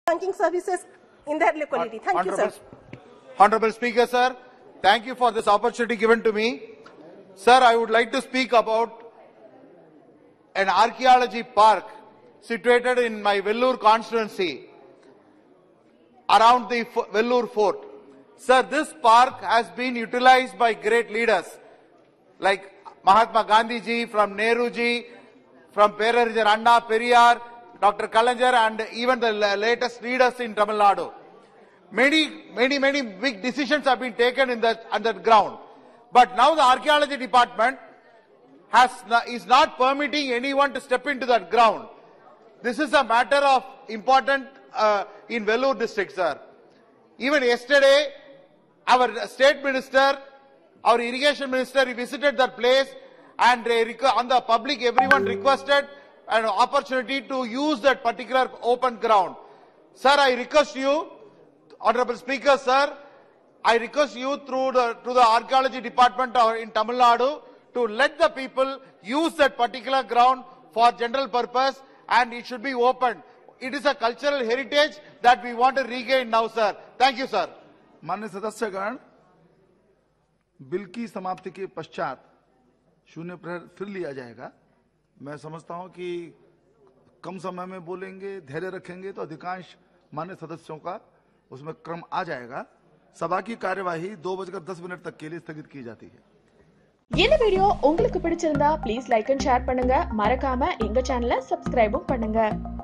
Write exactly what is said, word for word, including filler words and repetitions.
banking services in their locality. Thank Honorable, you, sir. Honorable Speaker, sir, thank you for this opportunity given to me. Sir, I would like to speak about an archaeology park situated in my Vellore constituency around the Vellore Fort. Sir, this park has been utilized by great leaders like Mahatma Gandhi ji, from Nehru ji, from Perarijar Anna, Periyar, Doctor Kalanjar, and even the latest leaders in Tamil Nadu. Many, many, many big decisions have been taken in that, on that ground. But now the archaeology department has, is not permitting anyone to step into that ground. This is a matter of important uh, in Vellore district, sir. Even yesterday, our state minister, our irrigation minister, he visited that place, and on the public, everyone requested an opportunity to use that particular open ground. Sir, I request you, Honorable Speaker, sir, I request you through the, to the archaeology department in Tamil Nadu to let the people use that particular ground for general purpose, and it should be open. It is a cultural heritage that we want to regain now, sir. Thank you, sir. माननीय सदस्यगण, bill की समाप्ति के पश्चात शून्य प्रहर फिर लिया जाएगा। मैं समझता हूं कि कम समय में बोलेंगे, धैर्य रखेंगे तो अधिकांश माननीय सदस्यों का उसमें क्रम आ जाएगा। सभा की कार्यवाही दो बजकर दस मिनट तक के लिए स्थगित की जाती है। இந்த வீடியோ உங்களுக்கு பிடிச்சிருந்தா ப்ளீஸ் லைக் அண்ட் ஷேர் பண்ணுங்க, மறக்காம எங்க சேனலை சப்ஸ்கிரைபும் பண்ணுங்க।